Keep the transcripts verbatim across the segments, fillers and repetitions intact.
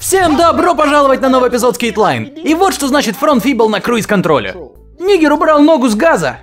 Всем добро пожаловать на новый эпизод Skateline. И вот что значит фронт Фибл на круиз-контроле. Нигер убрал ногу с газа.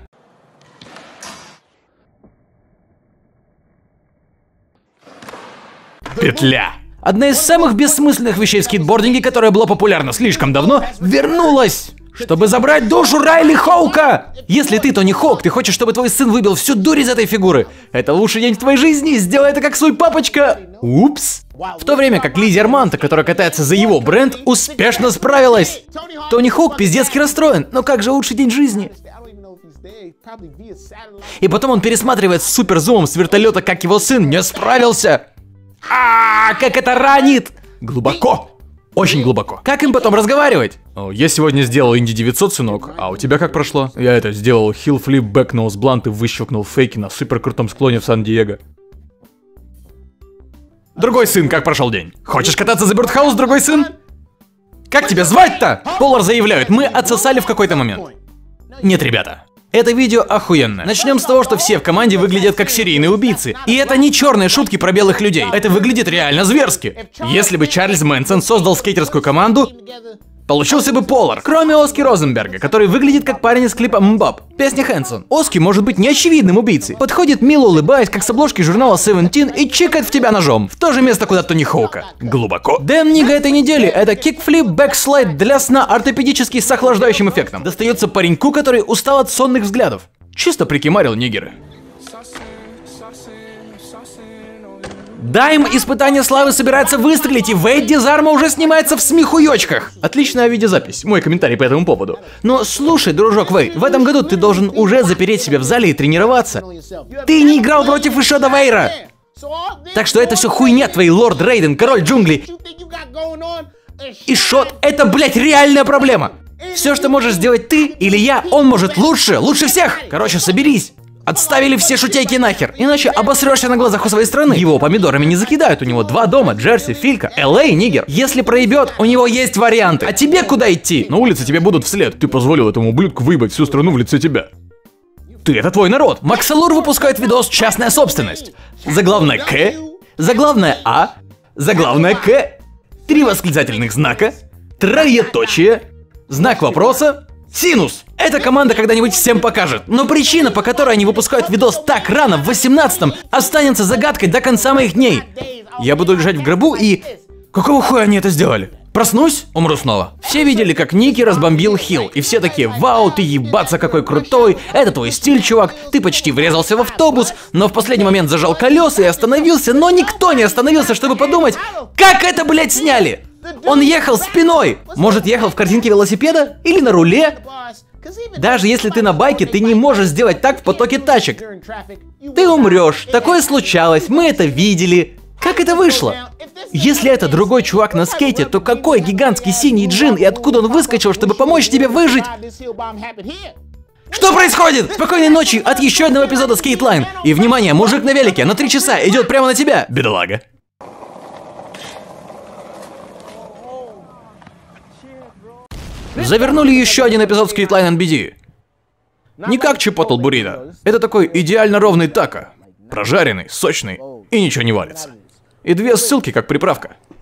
Петля. Одна из самых бессмысленных вещей в скейтбординге, которая была популярна слишком давно, вернулась, чтобы забрать душу Райли Хоука. Если ты Тони Хоук, ты хочешь, чтобы твой сын выбил всю дурь из этой фигуры. Это лучший день в твоей жизни, сделай это как свой папочка. Упс. В то время как Лиззи Арманто, которая катается за его бренд, успешно справилась. Тони Хоук пиздецки расстроен, но как же лучший день жизни? И потом он пересматривает с суперзумом с вертолета, как его сын не справился. А, как это ранит! Глубоко. Очень глубоко. Как им потом разговаривать? О, я сегодня сделал Инди девятьсот, сынок. А у тебя как прошло? Я это сделал хилл флип, бэк ноуз блант и выщелкнул фейки на супер крутом склоне в Сан-Диего. Другой сын, как прошел день? Хочешь кататься за Бёрдхаус, другой сын? Как тебя звать-то? Полар заявляют, мы отсосали в какой-то момент. Нет, ребята. Это видео охуенно. Начнем с того, что все в команде выглядят как серийные убийцы. И это не черные шутки про белых людей. Это выглядит реально зверски. Если бы Чарльз Мэнсон создал скейтерскую команду, получился бы Полар. Кроме Оски Розенберга, который выглядит как парень из клипа «Мбап». Песня Хэнсон. Оски может быть неочевидным убийцей. Подходит мило улыбаясь, как с обложки журнала Seventeen, и чикает в тебя ножом. В то же место, куда Тони Хоука. Глубоко. Дэн Нига этой недели — это кикфлип бэкслайд для сна, ортопедический с охлаждающим эффектом. Достается пареньку, который устал от сонных взглядов. Чисто прикимарил нигеры. Дайм испытание славы собирается выстрелить, и Вейд Дизарма уже снимается в смехуёчках. Отличная видеозапись, мой комментарий по этому поводу. Но слушай, дружок Вейд, в этом году ты должен уже запереть себя в зале и тренироваться. Ты не играл против Ишода Вейра. Так что это все хуйня, твой лорд Рейден, король джунглей. Ишод — это, блять, реальная проблема. Все, что можешь сделать ты или я, он может лучше, лучше всех. Короче, соберись. Отставили все шутейки нахер, иначе обосрешься на глазах у своей страны. Его помидорами не закидают, у него два дома, Джерси, Филька, Эл Эй, Нигер. Если проебет, у него есть варианты. А тебе куда идти? На улице тебе будут вслед. Ты позволил этому ублюдку выебать всю страну в лице тебя. Ты — это твой народ. Максалур выпускает видос «Частная собственность». Заглавное К, заглавное А, заглавное К, три восклицательных знака, троеточие, знак вопроса, синус. Эта команда когда-нибудь всем покажет. Но причина, по которой они выпускают видос так рано, в восемнадцатом, останется загадкой до конца моих дней. Я буду лежать в гробу и... Какого хуя они это сделали? Проснусь, умру снова. Все видели, как Ники разбомбил Хилл, и все такие: вау, ты ебаться какой крутой, это твой стиль, чувак, ты почти врезался в автобус, но в последний момент зажал колеса и остановился, но никто не остановился, чтобы подумать, как это, блять, сняли? Он ехал спиной. Может, ехал в картинке велосипеда? Или на руле? Даже если ты на байке, ты не можешь сделать так в потоке тачек. Ты умрешь. Такое случалось, мы это видели. Как это вышло? Если это другой чувак на скейте, то какой гигантский синий джин и откуда он выскочил, чтобы помочь тебе выжить? Что происходит? Спокойной ночи от еще одного эпизода Skateline. И внимание, мужик на велике на три часа идет прямо на тебя, бедолага. Завернули еще один эпизод Skateline эн би ди. Не как Чипотл буррито. Это такой идеально ровный тако. Прожаренный, сочный и ничего не валится. И две ссылки как приправка.